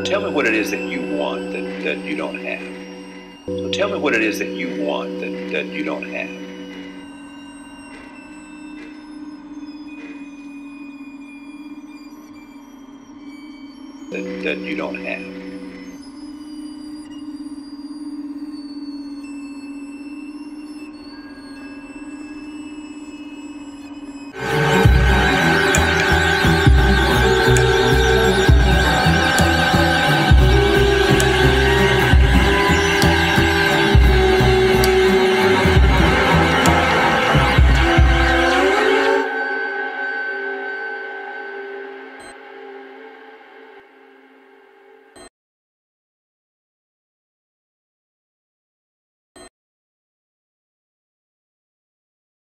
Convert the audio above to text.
Tell me what it is that you want that you don't have. So tell me what it is that you want that you don't have. That you don't have.